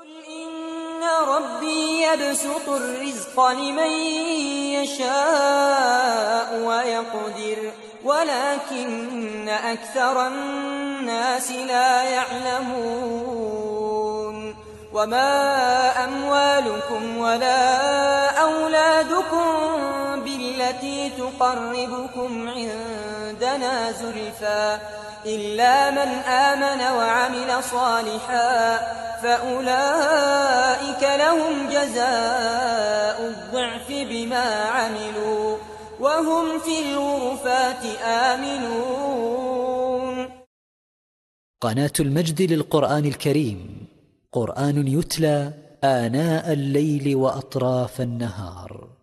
إن ربي يبسط الرزق لمن يشاء ويقدر ولكن أكثر الناس لا يعلمون وما أموالكم ولا أولادكم بالتي تقربكم عندنا زلفى إلا من آمن وعمل صالحا فأولئك لهم جزاء الضعف بما عملوا وهم في الغرفات آمنون. قناة المجد للقرآن الكريم، قرآن يتلى آناء الليل وأطراف النهار.